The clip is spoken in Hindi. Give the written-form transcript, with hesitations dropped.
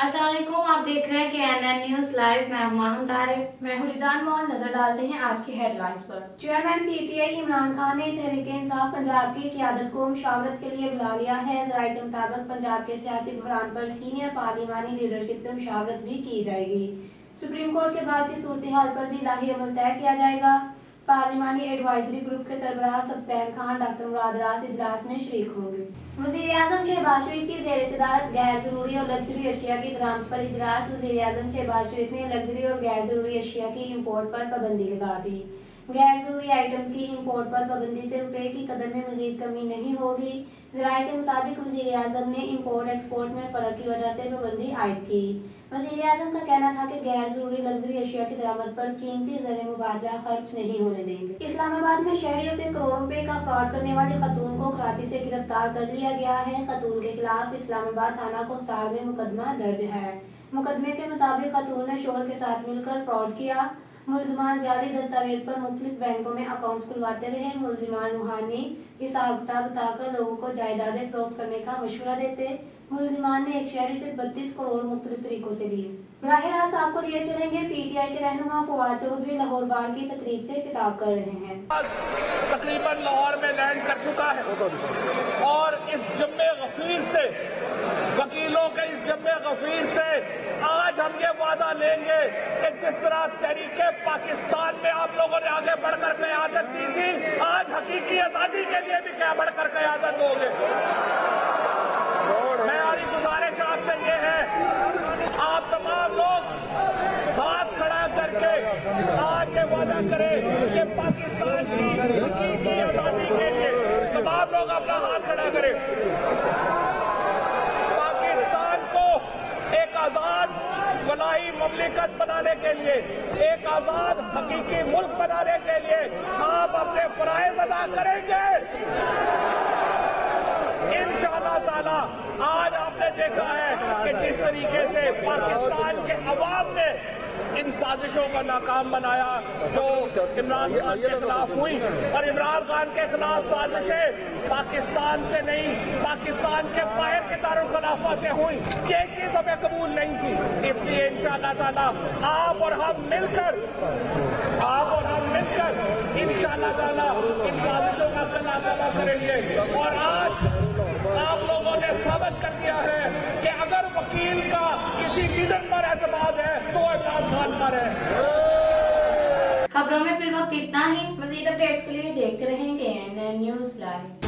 अस्सलाम वालेकुम, आप देख रहे हैं KNN न्यूज लाइव। मैं हूं तारिक। मैं हुरिदान मॉल। नजर डालते हैं आज की हेडलाइंस पर। चेयरमैन PTI इमरान खान ने तहरीक इंसाफ पंजाब की क़यादत को मुशावरत के लिए बुला लिया है। ज़राए के मुताबिक पंजाब के सियासी बहरान पर सीनियर पार्लिमानी लीडरशिप से मुशावरत भी की जाएगी। सुप्रीम कोर्ट के बाद की सूरत हाल पर भी लाही अमल तय किया जाएगा। पार्लिमानी एडवाइजरी ग्रुप के सरबराह सब्तैन खान डॉक्टर मुराद रास इजलास में शरीक होंगे। वज़ीर-ए-आज़म शहबाज शरीफ की ज़ेर सदारत गैर जरूरी और लग्जरी अशिया की दरामद पर इजलास। वज़ीर-ए-आज़म शहबाज शरीफ ने लग्जरी और गैर जरूरी अशिया की इम्पोर्ट पर पाबंदी लगा दी। गैर जरूरी आइटम्स की इम्पोर्ट पर पाबंदी से रुपए की कदर में मजीद कमी नहीं होगी। ज़राए के मुताबिक वज़ीर-ए-आज़म ने इम्पोर्ट एक्सपोर्ट में फर्क की वजह से पाबंदी आयद की। वज़ीर-ए-आज़म का कहना था कि गैर जरूरी लग्जरी अशिया की दरामद पर कीमती ज़र मुबादला खर्च नहीं होने देंगे। इस्लामाबाद में शहरियों से करोड़ों रुपए का फ्रॉड करने वाली खतून को कराची से गिरफ्तार कर लिया गया है। खतून के खिलाफ इस्लामाबाद थाना कोहसार में मुकदमा दर्ज है। मुकदमे के मुताबिक खतून ने शोहर के साथ मिलकर फ्रॉड किया। मुलजिमान जाली दस्तावेज पर मुख्तलिफ बैंकों में अकाउंट्स खुलवाते रहे। मुलजिमान रूहानी हिसाब किताब बताकर लोगों को जायदादें फरोख्त करने का मशवरा देते। मुलजिमान ने एक शहरी से 32 करोड़ मुख्तलिफ तरीकों से लिए। बराह रास्त आपको लिए चलेंगे PTI के रहनुमा फवाद चौधरी लाहौर बार की तकरीब से खिताब कर रहे हैं। तकरीबन लाहौर में लैंड कर चुका है और इस जम्मे गफीर से, वकीलों के इस जम्मे गफीर से आज हम ये वादा लेंगे कि जिस तरह तहरीके पाकिस्तान में आप लोगों ने आगे बढ़कर क़यादत दी थी, आज हकीकी आजादी के लिए भी क्या बढ़कर क़यादत दोगे। मेरी गुजारिश आपसे ये है, आप तमाम लोग हाथ खड़ा करके आज ये वादा करें कि पाकिस्तान की हकीकी आजादी के लिए तमाम लोग अपना हाथ खड़ा करें। पाकिस्तान को एक आजाद फलाही ममलिकत बनाने के लिए, एक आजाद हकीकी मुल्क बनाने के लिए आप अपने फराइज अदा करेंगे इंशाअल्लाह ताला। आज आपने देखा है कि जिस तरीके से पाकिस्तान के अवाम ने इन साजिशों का नाकाम बनाया जो इमरान खान के खिलाफ हुई, और इमरान खान के खिलाफ साजिशें पाकिस्तान से नहीं, पाकिस्तान के बाहर के दारुल खिलाफा से हुई। ये चीज हमें कबूल नहीं थी। इसलिए इंशाअल्लाह ताला आप और हम मिलकर इंशाअल्लाह ताला इन साजिशों का मुकाबला करेंगे। और आज आप लोगों ने साबित कर दिया है कि अगर वकील का किसी लीडर पर एतमाद है तो इमरान खान पर है। खबरों में फिल वक्त इतना ही। मज़ीद अपडेट्स के लिए देखते रहेंगे KNN न्यूज लाइव।